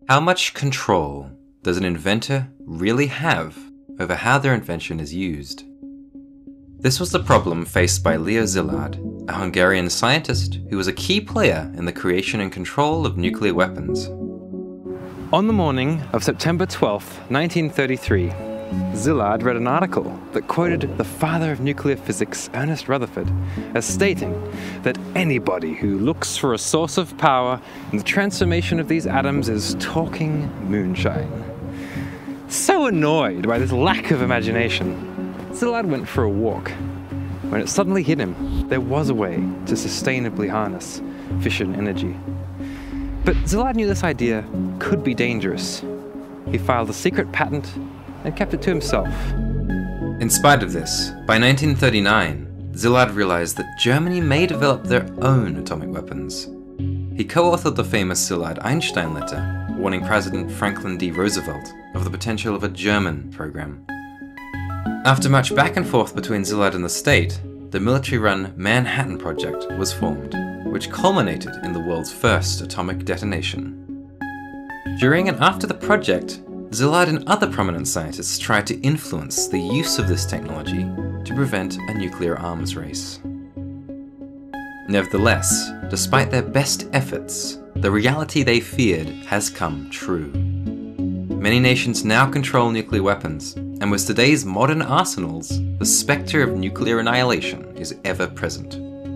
How much control does an inventor really have over how their invention is used? This was the problem faced by Leo Szilárd, a Hungarian scientist who was a key player in the creation and control of nuclear weapons. On the morning of September 12, 1933, Szilárd read an article that quoted the father of nuclear physics, Ernest Rutherford, as stating that anybody who looks for a source of power in the transformation of these atoms is talking moonshine. So annoyed by this lack of imagination, Szilárd went for a walk. When it suddenly hit him, there was a way to sustainably harness fission energy. But Szilárd knew this idea could be dangerous. He filed a secret patent and kept it to himself. In spite of this, by 1939, Szilárd realized that Germany may develop their own atomic weapons. He co-authored the famous Szilárd-Einstein letter, warning President Franklin D. Roosevelt of the potential of a German program. After much back and forth between Szilárd and the state, the military-run Manhattan Project was formed, which culminated in the world's first atomic detonation. During and after the project, Szilárd and other prominent scientists tried to influence the use of this technology to prevent a nuclear arms race. Nevertheless, despite their best efforts, the reality they feared has come true. Many nations now control nuclear weapons, and with today's modern arsenals, the spectre of nuclear annihilation is ever present.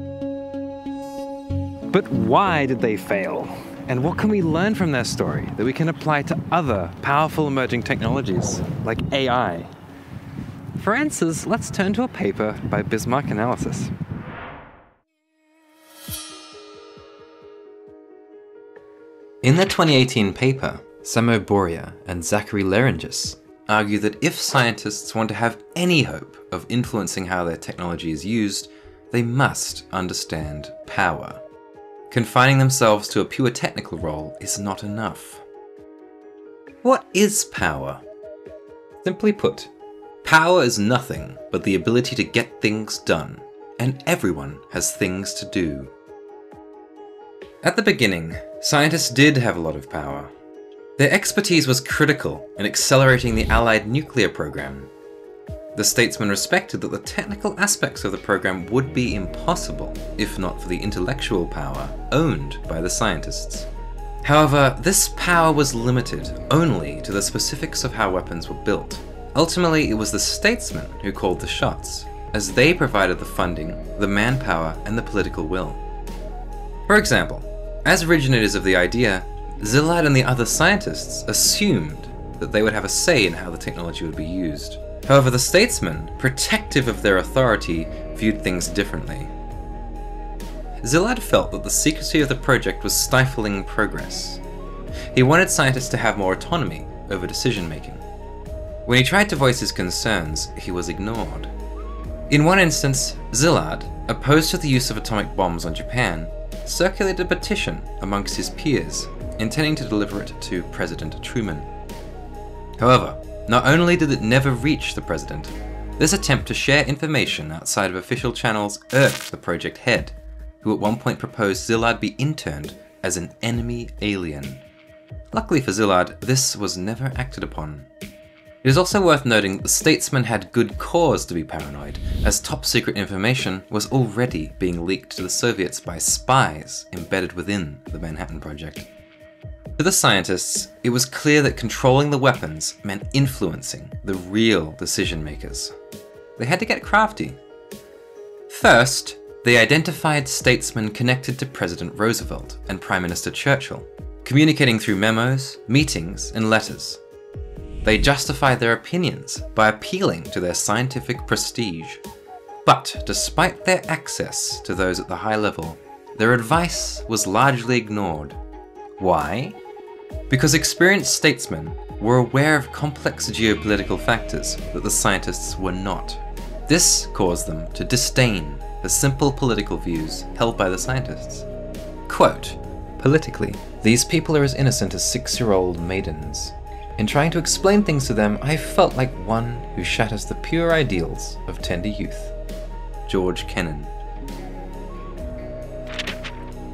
But why did they fail? And what can we learn from their story that we can apply to other powerful emerging technologies, like AI? For answers, let's turn to a paper by Bismarck Analysis. In their 2018 paper, Samo Boria and Zachary Lerengis argue that if scientists want to have any hope of influencing how their technology is used, they must understand power. Confining themselves to a pure technical role is not enough. What is power? Simply put, power is nothing but the ability to get things done, and everyone has things to do. At the beginning, scientists did have a lot of power. Their expertise was critical in accelerating the Allied nuclear program. The Statesmen respected that the technical aspects of the program would be impossible if not for the intellectual power owned by the scientists. However, this power was limited only to the specifics of how weapons were built. Ultimately, it was the Statesmen who called the shots, as they provided the funding, the manpower, and the political will. For example, as originators of the idea, Szilárd and the other scientists assumed that they would have a say in how the technology would be used. However, the Statesmen, protective of their authority, viewed things differently. Szilárd felt that the secrecy of the project was stifling progress. He wanted scientists to have more autonomy over decision-making. When he tried to voice his concerns, he was ignored. In one instance, Szilárd, opposed to the use of atomic bombs on Japan, circulated a petition amongst his peers, intending to deliver it to President Truman. However, not only did it never reach the president, this attempt to share information outside of official channels irked the project head, who at one point proposed Szilárd be interned as an enemy alien. Luckily for Szilárd, this was never acted upon. It is also worth noting that the Statesmen had good cause to be paranoid, as top-secret information was already being leaked to the Soviets by spies embedded within the Manhattan Project. To the scientists, it was clear that controlling the weapons meant influencing the real decision-makers. They had to get crafty. First, they identified statesmen connected to President Roosevelt and Prime Minister Churchill, communicating through memos, meetings, and letters. They justified their opinions by appealing to their scientific prestige. But despite their access to those at the high level, their advice was largely ignored. Why? Because experienced statesmen were aware of complex geopolitical factors that the scientists were not. This caused them to disdain the simple political views held by the scientists. Quote, "Politically, these people are as innocent as 6-year-old maidens. In trying to explain things to them, I felt like one who shatters the pure ideals of tender youth." George Kennan.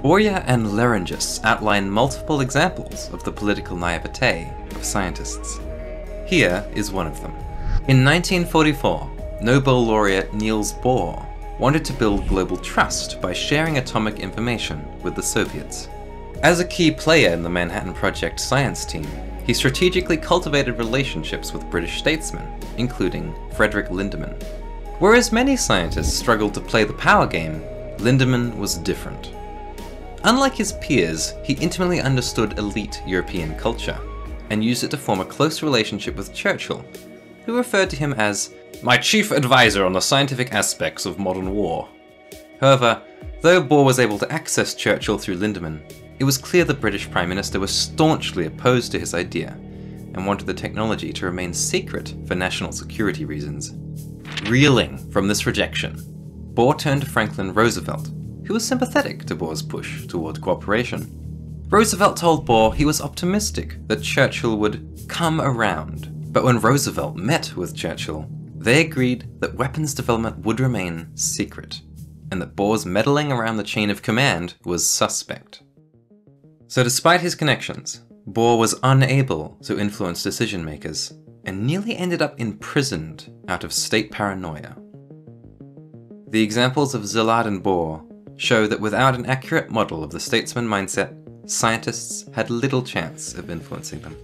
Bohr and Leringes outline multiple examples of the political naivete of scientists. Here is one of them. In 1944, Nobel laureate Niels Bohr wanted to build global trust by sharing atomic information with the Soviets. As a key player in the Manhattan Project science team, he strategically cultivated relationships with British statesmen, including Frederick Lindemann. Whereas many scientists struggled to play the power game, Lindemann was different. Unlike his peers, he intimately understood elite European culture, and used it to form a close relationship with Churchill, who referred to him as "my chief advisor on the scientific aspects of modern war." However, though Bohr was able to access Churchill through Lindemann, it was clear the British Prime Minister was staunchly opposed to his idea, and wanted the technology to remain secret for national security reasons. Reeling from this rejection, Bohr turned to Franklin Roosevelt, who was sympathetic to Bohr's push toward cooperation. Roosevelt told Bohr he was optimistic that Churchill would come around, but when Roosevelt met with Churchill, they agreed that weapons development would remain secret, and that Bohr's meddling around the chain of command was suspect. So despite his connections, Bohr was unable to influence decision makers, and nearly ended up imprisoned out of state paranoia. The examples of Szilárd and Bohr show that without an accurate model of the statesman mindset, scientists had little chance of influencing them.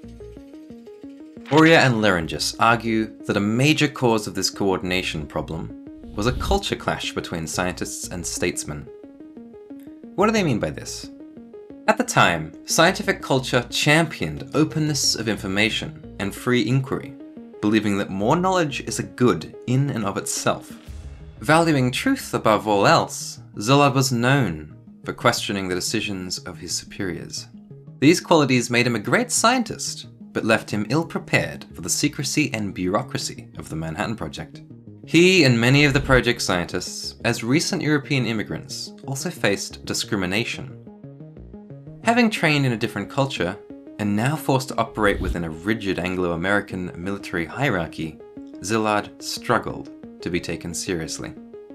Bohr and Leringes argue that a major cause of this coordination problem was a culture clash between scientists and statesmen. What do they mean by this? At the time, scientific culture championed openness of information and free inquiry, believing that more knowledge is a good in and of itself. Valuing truth above all else, Szilárd was known for questioning the decisions of his superiors. These qualities made him a great scientist, but left him ill-prepared for the secrecy and bureaucracy of the Manhattan Project. He and many of the project scientists, as recent European immigrants, also faced discrimination. Having trained in a different culture, and now forced to operate within a rigid Anglo-American military hierarchy, Szilárd struggled to be taken seriously.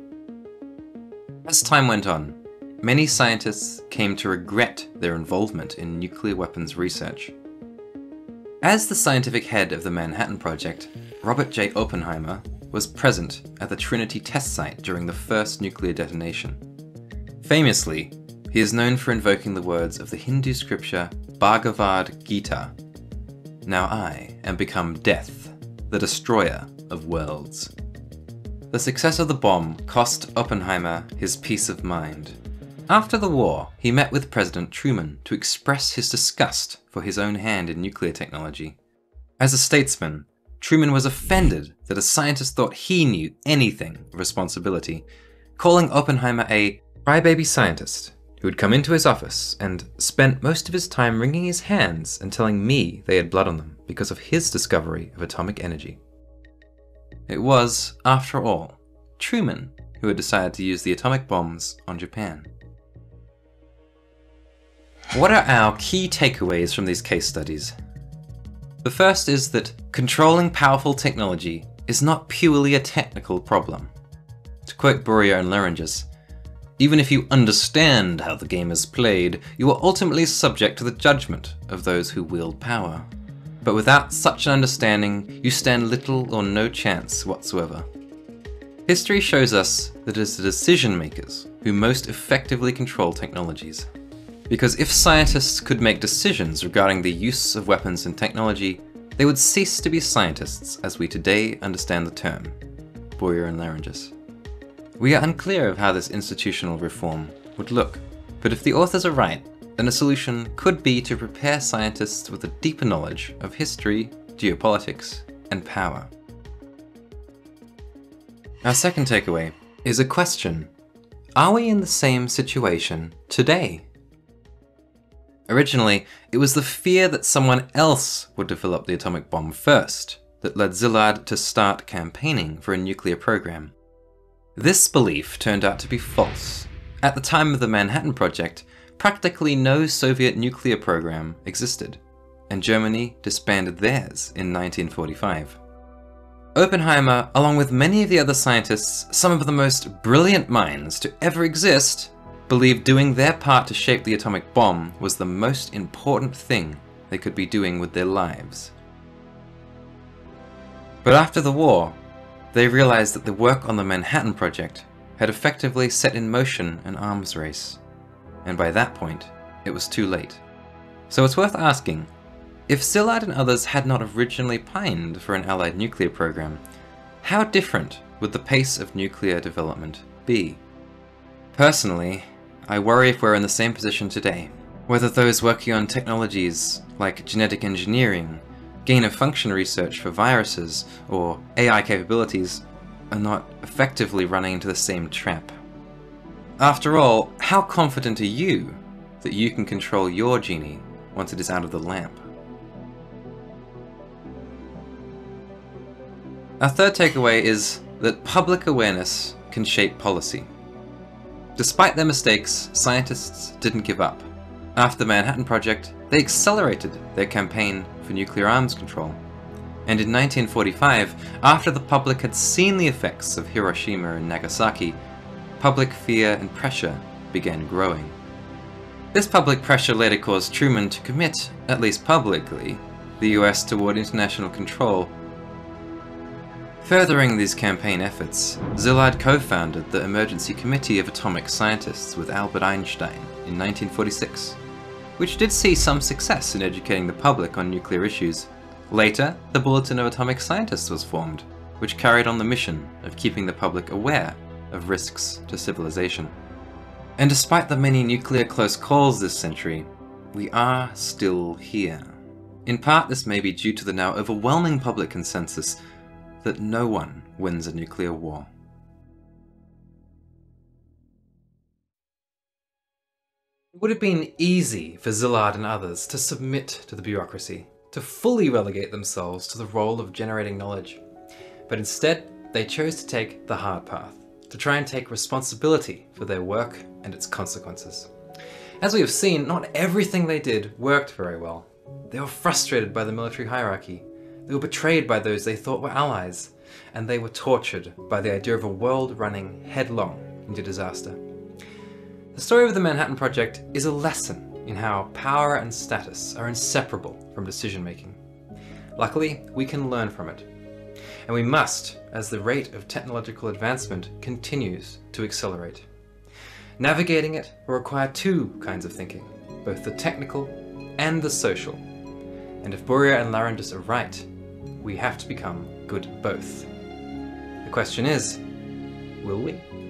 As time went on, many scientists came to regret their involvement in nuclear weapons research. As the scientific head of the Manhattan Project, Robert J. Oppenheimer was present at the Trinity test site during the first nuclear detonation. Famously, he is known for invoking the words of the Hindu scripture Bhagavad Gita, "Now I am become death, the destroyer of worlds." The success of the bomb cost Oppenheimer his peace of mind. After the war, he met with President Truman to express his disgust for his own hand in nuclear technology. As a statesman, Truman was offended that a scientist thought he knew anything of responsibility, calling Oppenheimer a crybaby scientist who had come into his office and spent most of his time wringing his hands and telling me they had blood on them because of his discovery of atomic energy. It was, after all, Truman who had decided to use the atomic bombs on Japan. What are our key takeaways from these case studies? The first is that controlling powerful technology is not purely a technical problem. To quote Bohr and Leringes, "Even if you understand how the game is played, you are ultimately subject to the judgment of those who wield power. But without such an understanding, you stand little or no chance whatsoever." History shows us that it is the decision makers who most effectively control technologies. Because if scientists could make decisions regarding the use of weapons and technology, they would cease to be scientists as we today understand the term. Bohr and Leringes. We are unclear of how this institutional reform would look, but if the authors are right, then a solution could be to prepare scientists with a deeper knowledge of history, geopolitics, and power. Our second takeaway is a question. Are we in the same situation today? Originally, it was the fear that someone else would develop the atomic bomb first that led Szilárd to start campaigning for a nuclear program. This belief turned out to be false. At the time of the Manhattan Project, practically no Soviet nuclear program existed, and Germany disbanded theirs in 1945. Oppenheimer, along with many of the other scientists, some of the most brilliant minds to ever exist, believed doing their part to shape the atomic bomb was the most important thing they could be doing with their lives. But after the war, they realized that the work on the Manhattan Project had effectively set in motion an arms race, and by that point, it was too late. So it's worth asking, if Szilárd and others had not originally pined for an Allied nuclear program, how different would the pace of nuclear development be? Personally, I worry if we're in the same position today, whether those working on technologies like genetic engineering, gain-of-function research for viruses, or AI capabilities are not effectively running into the same trap. After all, how confident are you that you can control your genie once it is out of the lamp? Our third takeaway is that public awareness can shape policy. Despite their mistakes, scientists didn't give up. After the Manhattan Project, they accelerated their campaign for nuclear arms control. And in 1945, after the public had seen the effects of Hiroshima and Nagasaki, public fear and pressure began growing. This public pressure later caused Truman to commit, at least publicly, the US toward international control. Furthering these campaign efforts, Szilárd co-founded the Emergency Committee of Atomic Scientists with Albert Einstein in 1946, which did see some success in educating the public on nuclear issues. Later, the Bulletin of Atomic Scientists was formed, which carried on the mission of keeping the public aware of risks to civilization. And despite the many nuclear close calls this century, we are still here. In part, this may be due to the now overwhelming public consensus that no one wins a nuclear war. It would have been easy for Szilárd and others to submit to the bureaucracy, to fully relegate themselves to the role of generating knowledge. But instead, they chose to take the hard path, to try and take responsibility for their work and its consequences. As we have seen, not everything they did worked very well. They were frustrated by the military hierarchy, they were betrayed by those they thought were allies, and they were tortured by the idea of a world running headlong into disaster. The story of the Manhattan Project is a lesson in how power and status are inseparable from decision-making. Luckily, we can learn from it. And we must, as the rate of technological advancement continues to accelerate. Navigating it will require two kinds of thinking, both the technical and the social. And if Bohr and Larrandus are right, we have to become good at both. The question is, will we?